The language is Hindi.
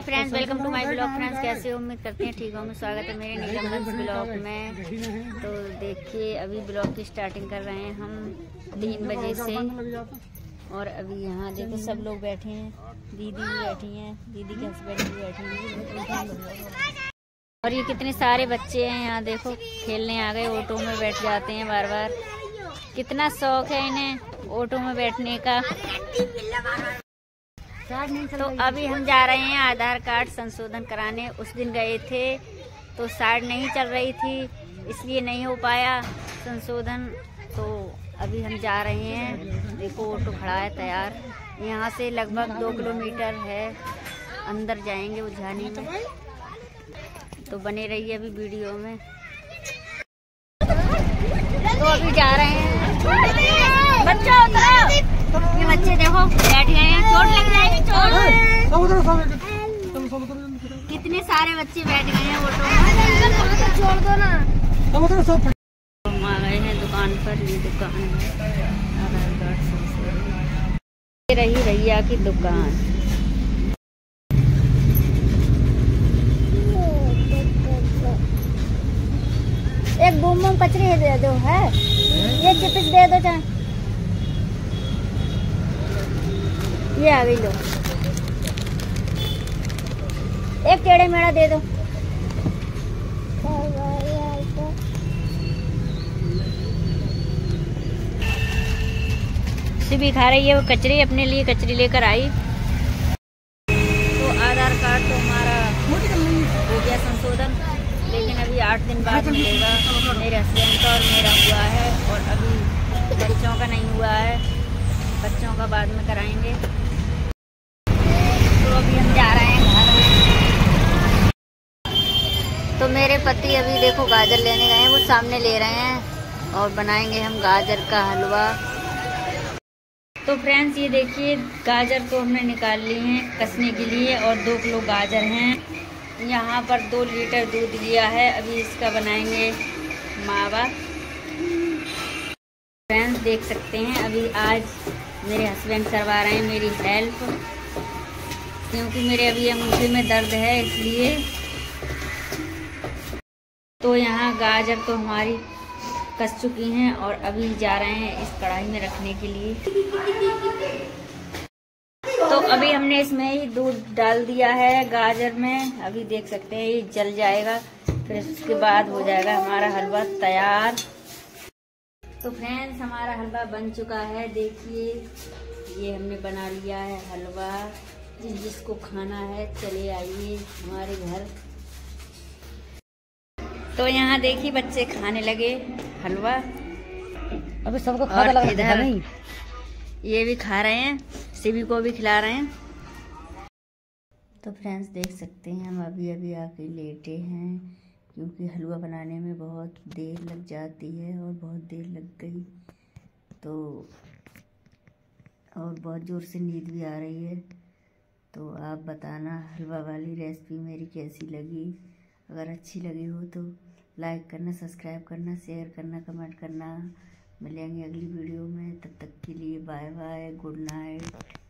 Friends, welcome to my blog. Friends, कैसे हो? उम्मीद करते हैं ठीक होंगे। स्वागत है मेरे नीलम ब्लॉग में। तो देखिए, अभी ब्लॉग की स्टार्टिंग कर रहे हैं हम 3 बजे से। और अभी यहाँ देखो सब लोग बैठे हैं, दीदी भी बैठी हैं, दीदी के हस्बैंड भी बैठे हैं। और ये कितने सारे बच्चे हैं यहाँ देखो, खेलने आ गए। ऑटो में बैठ जाते हैं बार बार। कितना शौक है इन्हें ऑटो में बैठने का। तो अभी हम जा रहे हैं आधार कार्ड संशोधन कराने। उस दिन गए थे तो साइड नहीं चल रही थी, इसलिए नहीं हो पाया संशोधन। तो अभी हम जा रहे हैं। देखो ऑटो खड़ा है तैयार। यहाँ से लगभग 2 किलोमीटर है, अंदर जाएंगे उज्जानी में। तो बने रहिए अभी वीडियो में। तो अभी जा रहे हैं। बच्चों उतरो। ये बच्चे देखो बैठ गए हैं, चोट लग जाएगी, चोट। कितने सारे बच्चे बैठ गए हैं ऑटो में। छोड़ दो ना। हम आ गए हैं दुकान पर। ये दुकान है आधार कार्ड संशोधन। ये रही भैया की दुकान। एक बूम बूम कचरी दे दो है, ये चिप्स दे दो चाहे। ये आ गई लो। एक टेढ़े मेढ़ा दे दो। भी खा रही है वो कचरी, अपने लिए कचरी लेकर आई। तो आधार कार्ड तो हमारा हो गया संशोधन, लेकिन अभी 8 दिन बाद मिलेगा। मेरे हस्बैंड का और मेरा हुआ है, और अभी बच्चों का नहीं हुआ है। बच्चों का बाद में कराएंगे। तो अभी हम जा रहे हैं घर। तो मेरे पति अभी देखो गाजर लेने गए हैं, वो सामने ले रहे हैं, और बनाएंगे हम गाजर का हलवा। तो फ्रेंड्स, ये देखिए गाजर तो हमने निकाल ली हैं कसने के लिए, और 2 किलो गाजर हैं। यहाँ पर 2 लीटर दूध लिया है। अभी इसका बनाएंगे मावा। फ्रेंड्स देख सकते हैं, अभी आज मेरे हस्बैंड करवा रहे हैं मेरी हेल्प, क्योंकि मेरे अभी अंगूठे में दर्द है, इसलिए। तो यहाँ गाजर तो हमारी कस चुकी हैं, और अभी जा रहे हैं इस कढ़ाई में रखने के लिए। तो अभी हमने इसमें ही दूध डाल दिया है गाजर में। अभी देख सकते हैं ये जल जाएगा, फिर उसके बाद हो जाएगा हमारा हलवा तैयार। तो फ्रेंड्स, हमारा हलवा बन चुका है। देखिए ये हमने बना लिया है हलवा। जिसको खाना है चले आइए हमारे घर। तो यहाँ देखिए बच्चे खाने लगे हलवा। अभी सबको खाने लगा। इधर ये भी खा रहे हैं, सिभी को भी खिला रहे हैं। तो फ्रेंड्स देख सकते हैं, हम अभी अभी आके लेटे हैं, क्योंकि हलवा बनाने में बहुत देर लग जाती है, और बहुत देर लग गई। तो और बहुत ज़ोर से नींद भी आ रही है। तो आप बताना हलवा वाली रेसिपी मेरी कैसी लगी। अगर अच्छी लगी हो तो लाइक करना, सब्सक्राइब करना, शेयर करना, कमेंट करना। मिलेंगे अगली वीडियो में। तब तक के लिए बाय बाय, गुड नाइट।